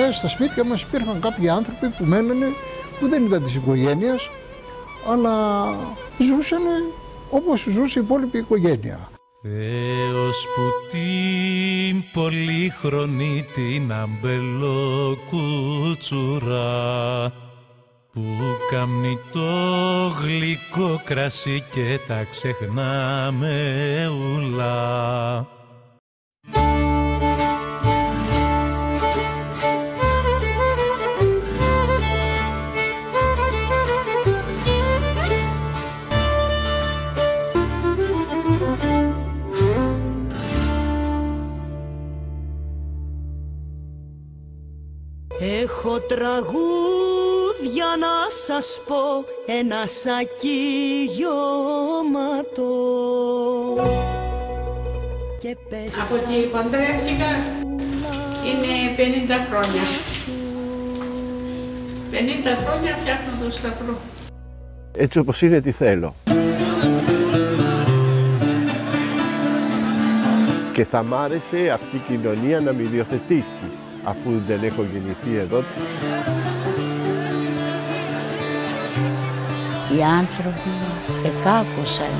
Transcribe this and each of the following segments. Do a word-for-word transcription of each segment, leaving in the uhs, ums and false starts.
παλιά στα σπίτια μας υπήρχαν κάποιοι άνθρωποι που μένανε, που δεν ήταν της οικογένειας, αλλά ζούσαν όπως ζούσε η υπόλοιπη οικογένεια. Θεός που την πολύχρονη την αμπελοκούτσουρα, που κάμνει το γλυκό κρασί και τα ξεχνάμε ουλά. Έχω τραγούδια να σας πω, ένα σακί γιώματο. Και πες από ότι παντρεύτηκα είναι πενήντα χρόνια. πενήντα χρόνια φτιάχνω το σταυρό. Έτσι όπως είναι τι θέλω. Και θα μ' άρεσε αυτή η κοινωνία να με υιοθετήσει, αφού δεν έχω γεννηθεί εδώ. Οι άνθρωποι εκάκωσαν,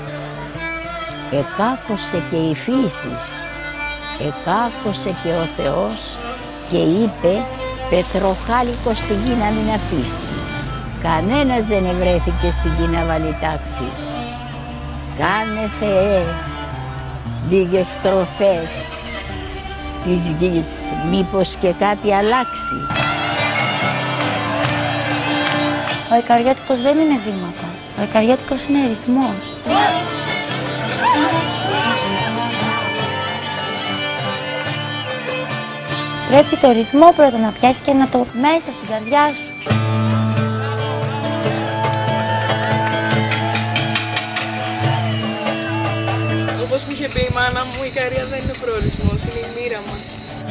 εκάκωσε και η φύση, εκάκωσε και ο Θεός και είπε πετροχάλικο στη γη να μην αφήσει. Κανένας δεν ευρέθηκε στην γη να βάλει τάξη. Κάνε Θεέ λίγες στροφές της γης, μήπως και κάτι αλλάξει. Ο Ικαριάτικος δεν είναι βήματα. Ο Ικαριάτικος είναι ρυθμός. Πρέπει το ρυθμό πρώτα να πιάσει και να το μέσα στην καρδιά σου. Όπως μου είχε πει η μάνα μου, η Ικαρία δεν είναι προορισμός, είναι η μοίρα μας.